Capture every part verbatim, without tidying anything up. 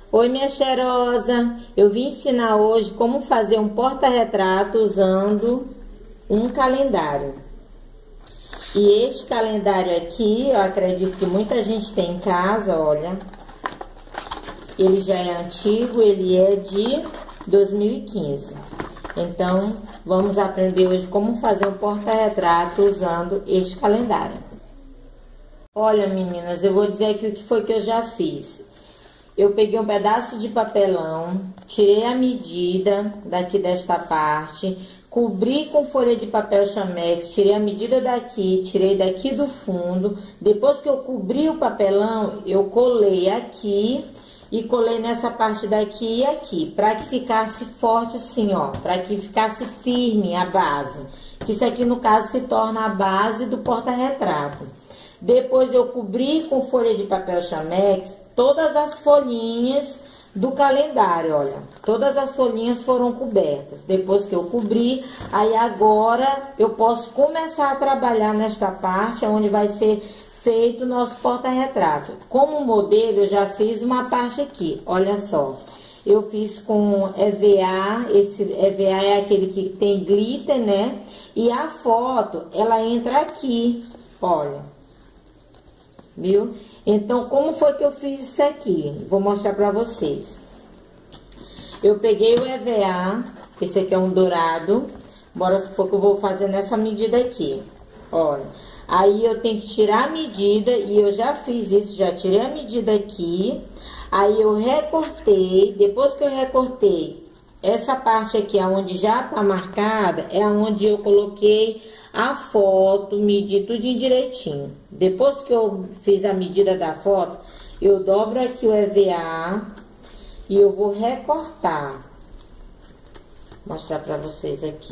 Oi, minha cheirosa! Eu vim ensinar hoje como fazer um porta-retrato usando um calendário. E este calendário aqui, eu acredito que muita gente tem em casa, olha. Ele já é antigo, ele é de dois mil e quinze. Então, vamos aprender hoje como fazer um porta-retrato usando este calendário. Olha, meninas, eu vou dizer aqui o que foi que eu já fiz. Eu peguei um pedaço de papelão, tirei a medida daqui desta parte, cobri com folha de papel chamex, tirei a medida daqui, tirei daqui do fundo. Depois que eu cobri o papelão, eu colei aqui e colei nessa parte daqui e aqui, para que ficasse forte assim, ó, para que ficasse firme a base. Que isso aqui, no caso, se torna a base do porta-retrato. Depois eu cobri com folha de papel chamex todas as folhinhas do calendário, olha. Todas as folhinhas foram cobertas. Depois que eu cobri, aí agora eu posso começar a trabalhar nesta parte, onde vai ser feito o nosso porta-retrato. Como modelo, eu já fiz uma parte aqui, olha só. Eu fiz com E V A, esse E V A é aquele que tem glitter, né? E a foto, ela entra aqui, olha. Viu? Então, como foi que eu fiz isso aqui? Vou mostrar pra vocês. Eu peguei o E V A, esse aqui é um dourado. Bora supor que eu vou fazer nessa medida aqui. Olha, aí eu tenho que tirar a medida, e eu já fiz isso, já tirei a medida aqui. Aí eu recortei, depois que eu recortei, essa parte aqui, onde já tá marcada, é onde eu coloquei a foto, medi tudinho direitinho. Depois que eu fiz a medida da foto, eu dobro aqui o E V A e eu vou recortar. Vou mostrar pra vocês aqui.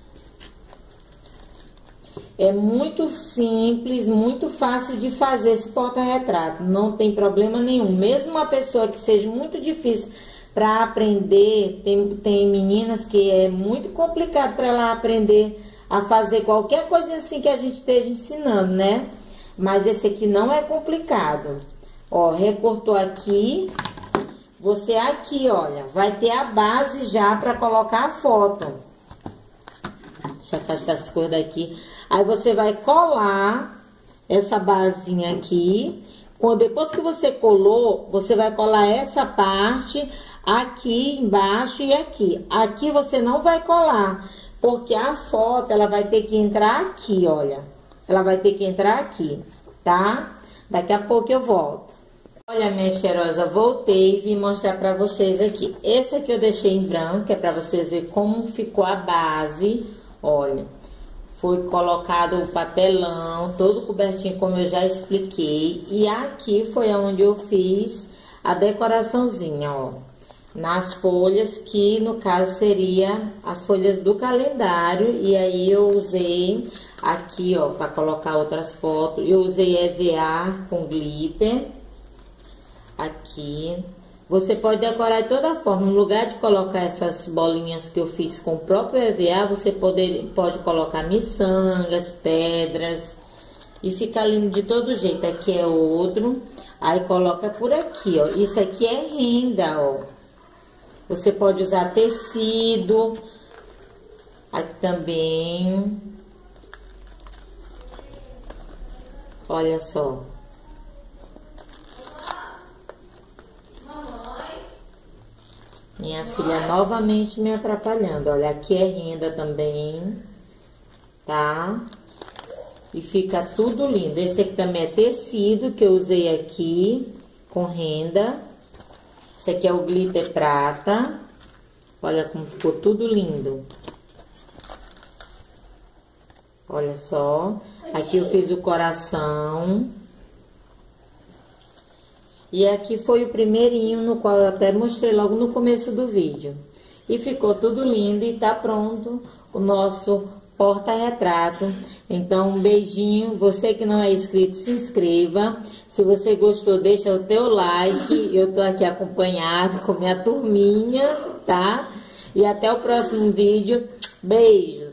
É muito simples, muito fácil de fazer esse porta-retrato. Não tem problema nenhum. Mesmo uma pessoa que seja muito difícil para aprender, tem, tem meninas que é muito complicado para ela aprender a fazer qualquer coisa assim que a gente esteja ensinando, né? Mas esse aqui não é complicado. Ó, recortou aqui. Você aqui, olha, vai ter a base já para colocar a foto. Deixa eu afastar as coisas daqui. Aí você vai colar essa basinha aqui. Quando, depois que você colou, você vai colar essa parte aqui embaixo e aqui. Aqui você não vai colar, porque a foto, ela vai ter que entrar aqui, olha. Ela vai ter que entrar aqui, tá? Daqui a pouco eu volto. Olha, minha cheirosa, voltei e vim mostrar pra vocês aqui. Esse aqui eu deixei em branco, que é pra vocês verem como ficou a base. Olha, foi colocado o papelão, todo cobertinho, como eu já expliquei. E aqui foi onde eu fiz a decoraçãozinha, ó. Nas folhas, que no caso seria as folhas do calendário. E aí eu usei aqui, ó, para colocar outras fotos. Eu usei E V A com glitter aqui. Você pode decorar de toda forma. No lugar de colocar essas bolinhas que eu fiz com o próprio E V A, você pode, pode colocar miçangas, pedras, e fica lindo de todo jeito. Aqui é outro. Aí coloca por aqui, ó. Isso aqui é renda, ó. Você pode usar tecido, aqui também. Olha só. Minha filha novamente me atrapalhando. Olha, aqui é renda também, tá? E fica tudo lindo. Esse aqui também é tecido, que eu usei aqui, com renda. Esse aqui é o glitter prata. Olha como ficou tudo lindo. Olha só. Aqui eu fiz o coração. E aqui foi o primeirinho, no qual eu até mostrei logo no começo do vídeo. E ficou tudo lindo e tá pronto o nosso porta-retrato. Então, um beijinho. Você que não é inscrito, se inscreva. Se você gostou, deixa o teu like. Eu tô aqui acompanhado com minha turminha, tá? E até o próximo vídeo. Beijo!